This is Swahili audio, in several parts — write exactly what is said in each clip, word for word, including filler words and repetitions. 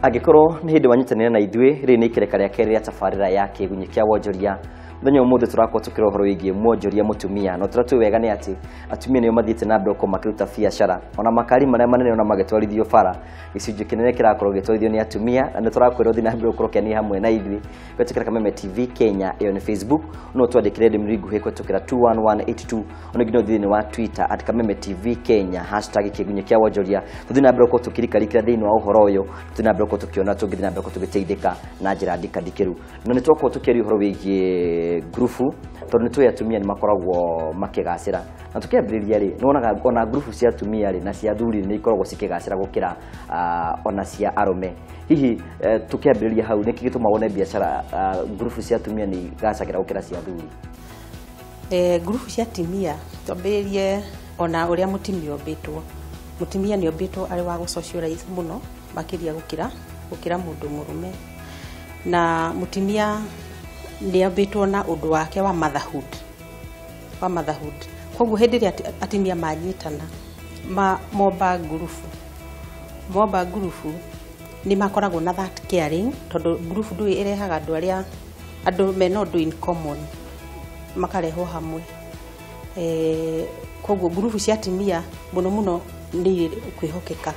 Agikoro ni hindi wanyitanira na ithwe ri ni kireka ria keri ya tafarira yake gunyikia wonjoria Muthenya umuthi turakwo tukira horo wigie mwonjoria mutumia no turatu wega ni ati atumia niyo mathiite na mbere ko makiruta biashara ona makari maria manene ona magetwarithio bara gicunjĩ kinene kirakorwo gitwarithio ni atumia na turakwira uthi na mbere ukorokenia hamwe na ithwi kwetukira Kameme T V Kenya iyo ni Facebook no twandikire ndimiri nguhi kwetukira two one one eight two ona ngino thini wa Twitter at Kameme T V Kenya hashtag kigunyikia wonjoria tuthi na mbere ko tukirikarikira thini wa uhoro uyu tuthi na mbere ko tukiona tungithi na mbere ko tugiteithika na njira ndikadikiru no ni twakwo tukiri uhoro wigie grupu tondu nitwe atumia ni makoragwo makigacira na tukiambiriria ri nonaga ona grupu cia atumia ri na cia thuri ni ikoragwo cikigacira gukira uh, ona cia arume hihi uh, tukiambiriria hau niki gituma wone biashara uh, grupu cia atumia ni gacagira gukira cia thuri eh grupu cia atumia twambiririe ona uria mutimia ombitwo mutimia ni ombitwo ari wa socialize muno makiria gukira gukira mundu murume na mutimia ni ambitwo na undu wake wa motherhood wa motherhood koguo hindi ria atimia manyitana ma moba gurufu moba gurufu ni makoragwo na that caring tondu gurufu ndu irehaga andu aria andu mena undu in common makareho hamwe eh koguo gurufu cia atimia muno muno ni kwihokeka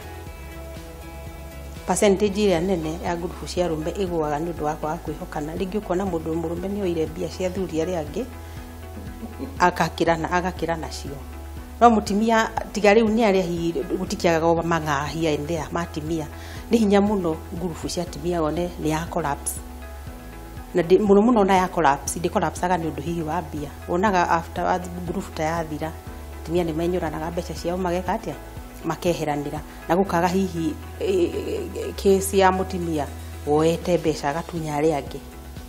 percentage ira nene ya gurufu cia rumbe igwaga ni undu wa kwa kwihokana ringi ukona mundu murume ni oire bia cia thuri ari angi akakirana agakirana cio no mutimia tiga riu ni ari hi gutikiaga mangahia endea matimia ni hinya muno gurufu cia atimia one ni ya collapse na muno muno na ya collapse di collapse aga ni undu hihi wa bia onaga after gurufu ta yathira atimia ni menyuranaga mbeca ciao mageka atia makeheranira na gukaga hihi kesi ya mutimia woete mbeca gatunya ari angi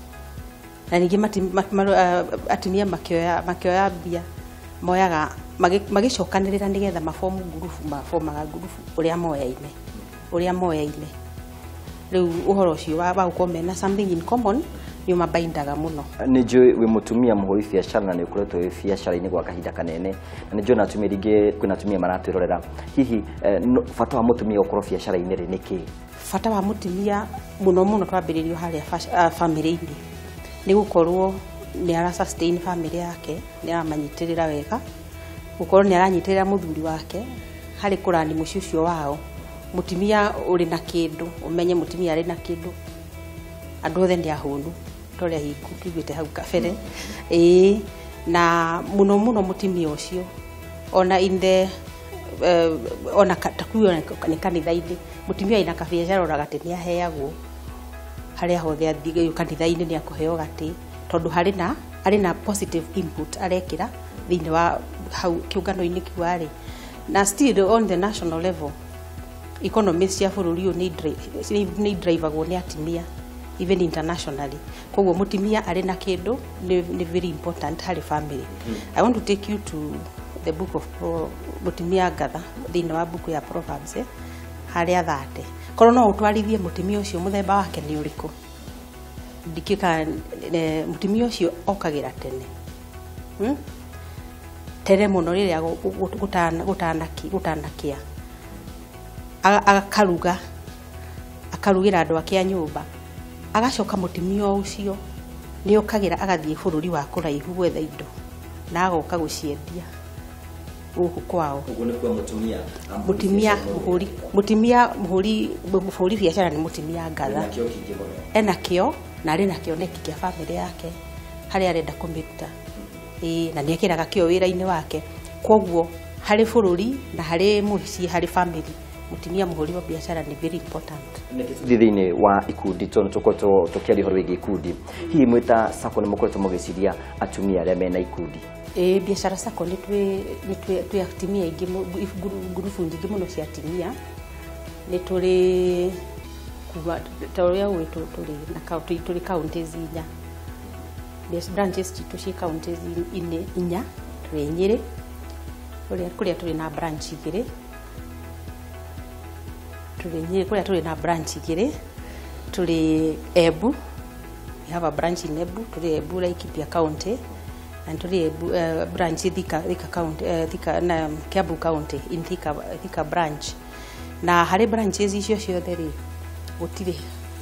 na ningi atimia makioya makioya bia moyaga magicokanirira nigetha mafomu gurufu mafomaga gurufu uria moyaine uria moyaine riu uhoro ucio wa gukomena na something in common ni mabaindaga muno ni njui wi mutumia muhuri biashara na ni ukuretwo wi biashara ini gwa kahinda kanene na ni njui na atumia ringi kwina atumia maratwirorera hihi fata wa mutumia ukoro biashara ini ri niki fata wa mutumia muno muno twambiririo haria family ini ni gukorwo ni ara sustain family yake ni aramanyitirira wega gukorwo ni aranyitirira muthuri wake hari kurani muciucio wao mutumia uri na kindu umenye mutumia ari na kindu andu othe ndi ahunu toria hiku kigwite hau kabere eh na muno muno mutimia ucio ona inde uh, ona takuyo ni kanitha-ini mutimia ina kabiashara ora gati ni aheagwo haria hothe athiga kanitha-ini ni akuheo gati tondu hari na ari na positive input arekira thini wa hau kiungano-ini kiwari na still on the national level economy cia bururi uyu ni ni driver go ni atimia even internationally koguo mutimia ari na kindu ni, ni very important hari family mm. I want to take you to the book of Pro, mutimia gatha thini wa book ya Proverbs eh? hari athate kono no utwarithie mutimia ucio muthemba wake ni uriku ndikika e, mutimia ucio okagira tene hmm? tere muno riria gutana gutanaki gutanakia agakaruga akarugira andu akia nyumba agacoka mutimia ucio ni okagira agathie bururi wa kuraihu gwetha indo na agoka guciendia guku kwao ugu ni kwa mutumia mutimia muhuri mutimia muhuri muhuri biashara ni mutimia ngatha ena kio na ari na kioneki kia family yake hari arenda kumiruta eh na ni akiraga kio wira-ini wake koguo hari bururi na hari muhici hari family mutimia muhuri wa biashara ni very important thithini wa ikundi tono tukoto tukiari horo wigi ikundi hihi mwita sako ni mukoretwo mugiciria atumia aria mena ikundi eh biashara sako ni twe ni twe twe atimia ingi gurufu ingi muno cia atimia ni turi kuba tauria wetu turi na kaunti turi counties inya des branches citu ci counties ine inya turi Nyeri kuria kuria turi na branch igiri turi Nyeri kuria turi na branch igiri turi Embu we have a branch in Embu turi Embu Laikipia county and turi Embu uh, branch Thika Thika county uh, Thika na Kiambu county in Thika Thika branch na hari branches icio ciothe ri gutire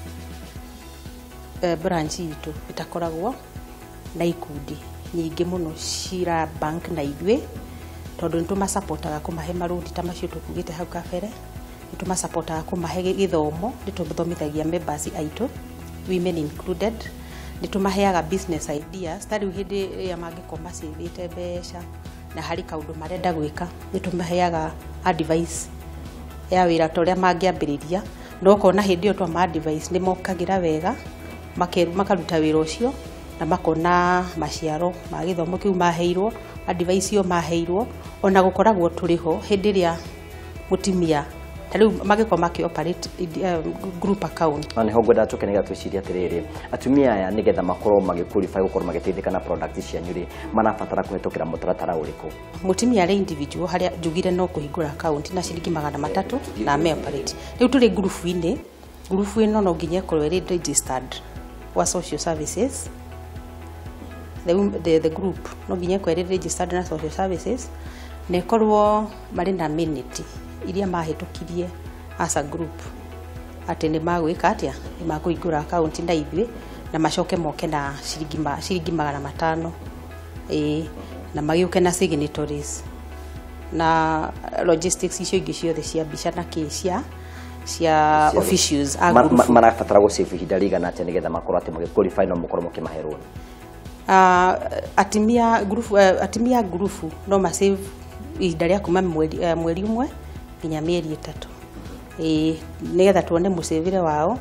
uh, branch itu itakoragwo na ikundi nyingi muno cira bank na ithuĩ tondu nituma supportaga kumahe marundi ta macio tukugite hau kabere nituma supportaga kumahe githomo nituthomithagia members aitu women included nitumaheaga business ideas tari hindi ya mangikoma cithite mbeca na hari kaundu marenda gwika nitumaheaga advice ya wira toria mangiambiriria no kona hindi otwa ma advice ni mokagira wega makeru makaruta wira ucio na makona maciaro ma githomo kiu maheirwo advice yo maheirwo ona gukoragwo turiho hindi ria mutimia tariu magiko maki operate uh, group account ani ho gwenda tukenega twiciria atiriri atumia aya nigetha makorwo magikurify gukorwo magiteithika na product cianyu ri manabatara kuhetukira mutaratara uriku mutimia ri individual haria njugire no kuhingura account na ciringi magana matatu na me operate riu turi group ine group ino no nginya korwe ri registered wa social services the, the, the group no nginya korwe ri registered na social services ne korwo mari na minute iria mahitukirie as a group ati ni magwika atia ni makuigura account na ithuĩ na macoke moke na ciringi ma ciringi magana matano eh na magiuke na signatories na logistics icio ingi ciothe cia bica na kisia cia officials a group marabatara go save ihinda rigana atia nigetha makorwo ati magiqualify no mukorwo mukimaherwo uh, atimia group uh, atimia group no ma save ihinda ria kuma mweri uh, mweri umwe nginya mieri itatu eh nigetha tuone musevire wao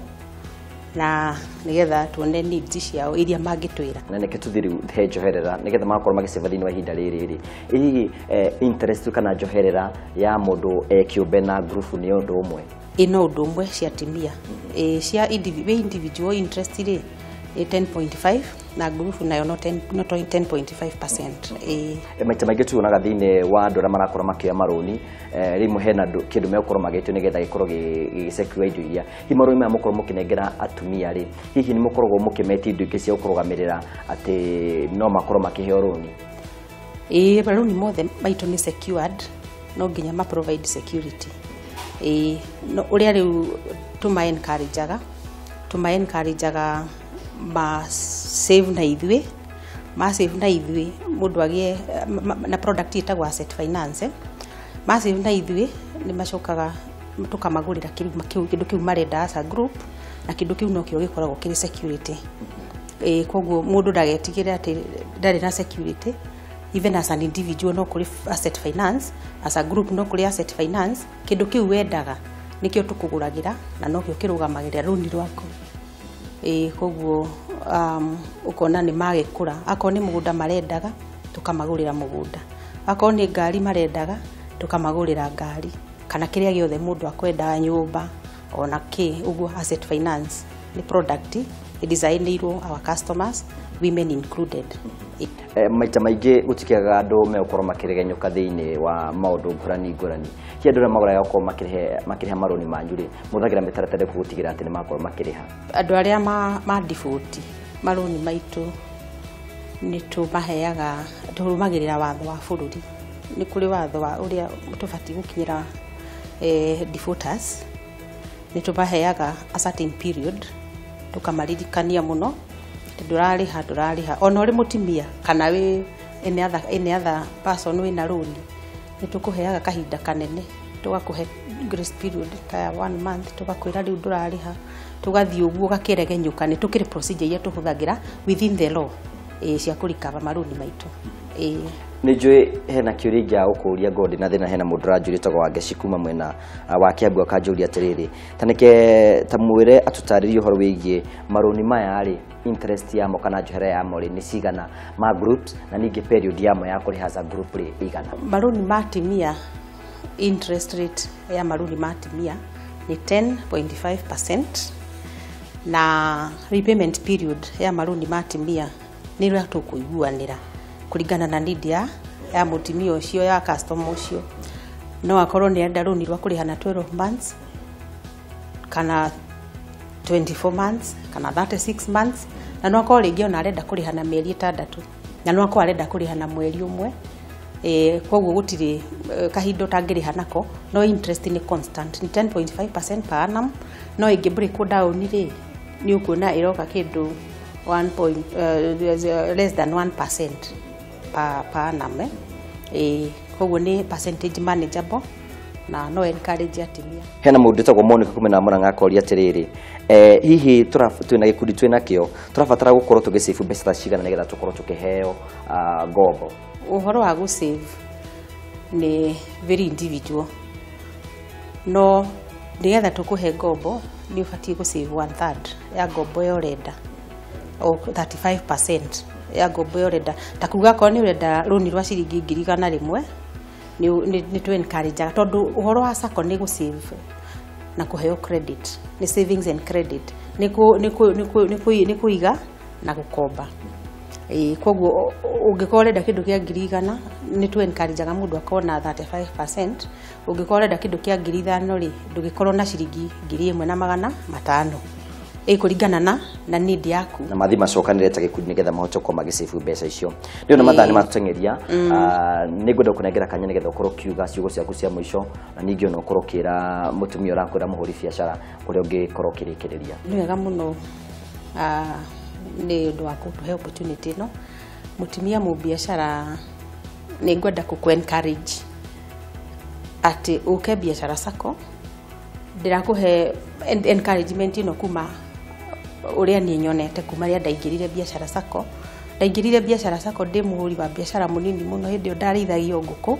na nigetha tuone needs ciao iria mangitwira na neke tuthiru he joherera nigetha makorwo magiseva thini wa ihinda riri ri ii interest kana joherera ya mundu ekiumbe na group ni undu umwe ino undu umwe cia timia eh cia individual interest ri ten point five na group nayo no ten point five percent eh maita maingĩ tuonaga thĩinĩ wa andũ arĩa marakorwo makĩoya marũni rĩmwe hena kĩndũ megũkorwo magĩtio nĩgetha gĩkorwo gĩgĩcekua indo iria hihi marũni maya mũkorwo mũkĩnengera atumia rĩ hihi nĩ mũkoragwo mũkĩmetia indo ingĩ cia gũkũrũgamĩrĩra atĩ no makorwo makĩheo rũni eh marũni mothe maitũ nĩ secured no nginya ma provide security eh no ũrĩa rĩu tuma encourageaga tuma encourageaga ma save na ithuĩ ma save na ithuĩ mundu agie na product itagwo asset finance ma save na ithuĩ ni macokaga tukamagurira kindu kiu marenda as a group na kindu kiu no kio gikoragwo kiri security eh koguo mundu ndagetigire ati ndari na security even as an individual no kuri asset finance as a group no kuri asset finance kindu kiu wendaga nikio tukuguragira na no kio kirugamagirira runi rwako eh koguo um ukona ni magikura akon ni mugunda marendaga tukamagurira mugunda akon ni ngari marendaga tukamagurira ngari kana kiria giothe mundu akwenda nyumba ona ki uguo asset finance ni product designirwo our customers women included eh maita maingĩ gutikiaga andũ mekorwo makiregenyuka thĩinĩ wa maũndũ ngũrani ngũrani kia andũ magũraga gũkorwo makĩrehe makĩrehe marũni manyu rĩ mũthagira mĩtaratara kũgũtigĩra atĩ nĩ makorwo makĩreha andũ arĩa ma ma default marũni maitũ nĩ tũmaheaga tũrũmagĩrĩra watho wa bũrũri nĩ kũrĩ watho wa ũrĩa tũbatiĩ gũkinyĩra eh defaulters nĩ tũmaheaga a certain period tukamarikania muno ndurariha ndurariha ona uri mutimia kana we any other any other person we na roni nitukuheaga kahinda kanene tugakuhe grace period ta one month tugakwira riu ndurariha tugathii uguo gakiregenyuka ni tukire procedure ya tuhuthagira within the law eh cia kurikaba maroni maitu eh nĩ njũĩ hena kĩũria ingĩa gũkũria Godi na thĩna hena mũndũ ũranjũria tagwo Wangeci kuma mwena wa Kiambu akanjũria atĩrĩrĩ ta nĩke ta mwĩre atũtarĩrie ũhoro wĩgiĩ marũni maya rĩ interest yamo kana njohera yamo rĩ nĩ cigana ma groups na ningĩ period yamo ya kũrĩha as a group rĩ igana marũni ma atimia interest rate ya marũni ma atimia ni ten point five percent na repayment period ya marũni ma atimia nĩ rĩa tũkũiguanĩra kuringana na need ya ya mutimia ucio ya customer ucio no akorwo ni enda runi rwa kuriha na twelve months kana twenty-four months kana thirty-six months na no akorwo ringi ona arenda kuriha na mieri itandatu na no akorwo arenda kuriha na mweri umwe eh koguo gutire kahindo tangiriha nako no interest ni constant ni ten point five percent per annum no ingi break down ri ni ukuona iroka kindu one point uh, less than one percent per per annum eh, eh koguo ni percentage manageable na no encourage atimia. Hena mundu tagwo Monica kumena Murang'a akoria atiriri eh hihi twina gikundi twina kio turabatara gukorwo tugisifu mbeca cigana nigetha tukorwo tukiheo uh, ngombo. Uhoro wa gu save ni very individual no nigetha tukuhe ngombo ni ubatie gu save one third ya ngombo yo renda o thirty-five percent ya ngombo yo renda takuga ko ni urenda roni rwa ciringi ngiri igana rimwe ni ni to encourage tondu uhoro wa sako ni gu save na kuheo credit ni savings and credit ni ku ni ku ni ku ni kuiga na gukomba eh koguo ungikoreda kindu kia ngiri igana ni to encourage ga mundu akona thirty-five percent ungikoreda kindu kia ngiri ithano ri ndugikorwo na ciringi ngiri imwe na magana matano ikuringana na na need yaku na mathi macokanire ta gikundi nigetha mahote ko magisifu mbeca icio ndio na mathani matutengeria ni ngwenda kunengera kanya nigetha ukorwo kiuga ciugo ciaku cia muico na ningi ona ukorwo kira mutumia urakwira muhuri biashara kuria ungikorwo kirikiriria. Ni wega muno ah ni ndo akutuhe opportunity no mutumia mu biashara ni ngwenda ku encourage ati uke biashara sako ndirakuhe encouragement ino kuma uria ni nyonete kuma ria ndaingirire biashara sako ndaingirire biashara sako ndi muhuri wa biashara munini muno hindi ndarithagia nguku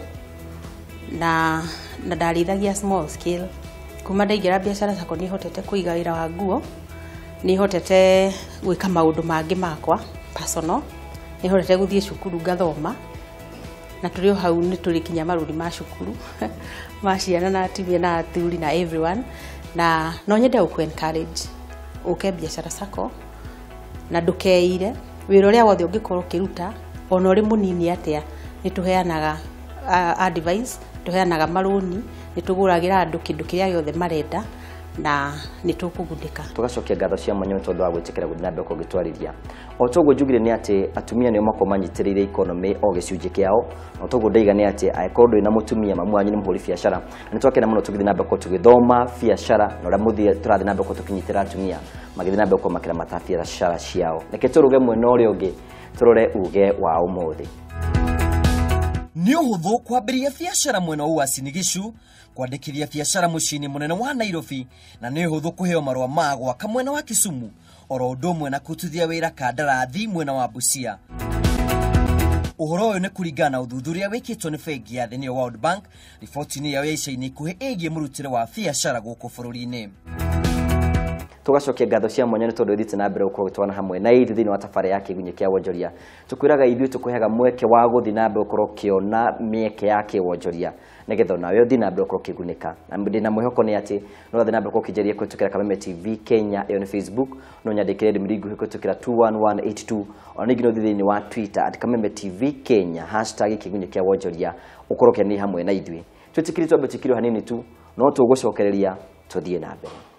na na ndarithagia small scale kuma ndaingira biashara sako ni hotete kuiga wira wa nguo ni hotete gwika maundu mangi makwa personal ni hotete guthie cukuru ngathoma na tulio hau ni tulikinya maruri ma cukuru maciana na atumia na athuri na everyone na no nyende ku encourage uke biashara sako na ndukeire wira uria wothe ungikorwo kiruta ona uri munini atia ni tuheanaga uh, advice tuheanaga maroni ni tuguragira andu kindu kiria yothe marenda na ni tukugundika tugacokia ngatho cia manyo tondu wa gwitikira guthina mbeko gitwarithia o togo njugire ni ati atumia ni mako manyitirire economy o gicunje kiao no togo ndaiga ni ati aikondo ina mutumia mamwanyu ni muhuri biashara ni twakena muno tugithina mbeko tugithoma biashara no ra muthie turathina mbeko tukinyitira atumia magithina mbeko makira matafia biashara ciao neke turuge mwena uri ungi turore uge wa umuthi. Ni uhuthu kwambiria biashara mwena wa Sinigishu kwandikithia biashara mucini munene wa Nairobi na ni uhuthu kuheo marua ma gwaka mwena wa Kisumu oro undu umwe na kututhia wira kandarathi mwena wa Busia. Uhoro uyu ni kuringana uthuthuria wikitwo ni bengi ya thini World Bank riboti-ini yao ya ica-ini kuhe egie murutire wa biashara guku bururi-ini. Tugacokia ngatho cia mwanya ni tondu ithite na mbere ukorwo gitwana hamwe na ithi thini wa tafari yake gunye kia wonjoria tukwiraga ithui tukuheaga mweke wa guthi na mbere ukorwo kiona mieke yake wonjoria nigetha nawe uthi na mbere ukorwo kigunika na ndi na mwihoko ni ati no uthi na mbere ukorwo kijeria kwitukira Kameme T V Kenya iyo ni Facebook no nyandikire ndimiringu hikutukira two one one eight two ona ningino thini wa Twitter at Kameme T V Kenya hashtag kigunye kia wonjoria ukorwo keni hamwe na ithui twitikiri twabetikiro hanini tu no tugucokereria tuthie na mbere.